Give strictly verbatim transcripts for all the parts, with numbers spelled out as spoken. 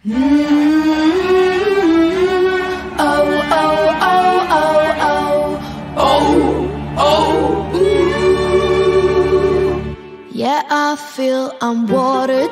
Oh, oh, oh, oh, oh. Oh, oh, ooh. Yeah, I feel I'm watered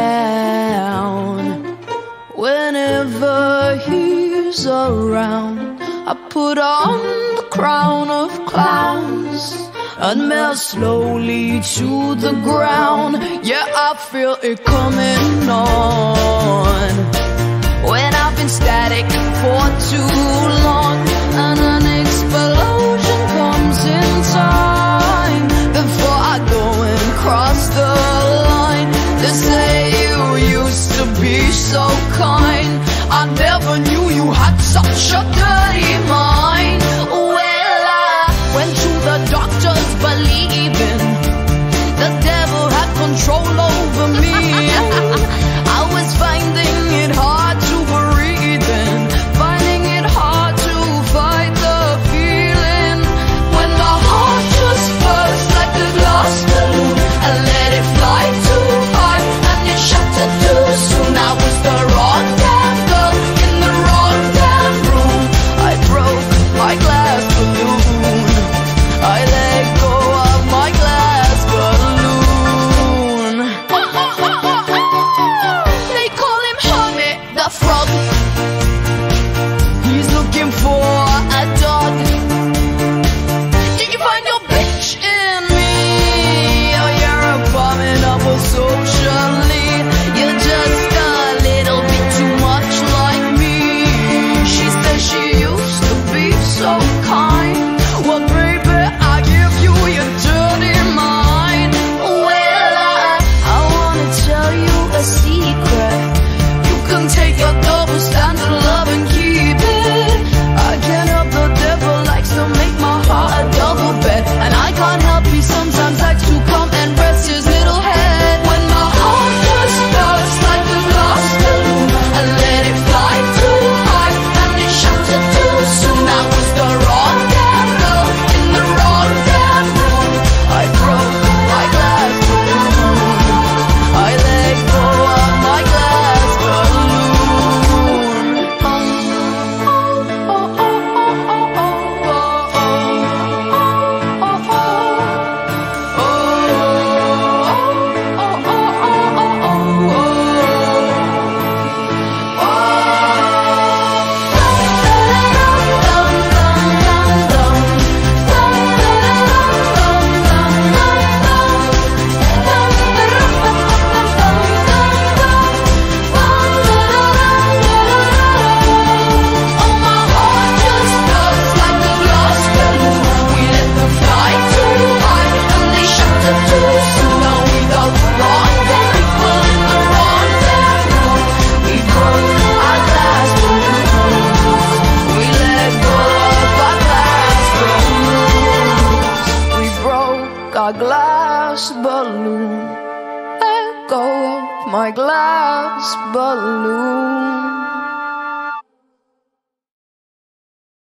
down whenever he's around. I put on the crown of clowns and melt slowly to the ground. Yeah, I feel it coming on when I've been static for too long, and an explosion comes in time before I go and cross the line. They say you used to be so kind. I never knew you had such a dirty mind. Well, I went to the doctors believing the devil had control over me. I was finding it hard to breathe in, finding it hard to fight the feeling, when my heart just burst like a glass balloon and let it fly too high, and it shattered too soon. I was the wrong damn girl in the wrong damn room. I broke my glass balloon. I let go of my glass balloon. They call him Hermit the Frog. He's looking for a dog. Did you find your bitch in me? Oh, you're abominable socially. You're just a little bit too much like me. She says she used to be so kind. Well, baby, I give you your dirty mind. Well, I, I wanna tell you a secret. You can take your double standard love and keep it. I can't help the devil likes to make my heart a double bed, and I can't help he sometimes likes to come and rest his little head. When my heart just burst like a glass balloon and let it fly too high, and it shattered too soon. I was the wrong damn girl in the wrong damn room. I broke my glass balloon. I let go of my glass balloon. Oh, oh, oh, oh, oh, oh, oh, oh, our glass balloon. Let go of my glass balloon.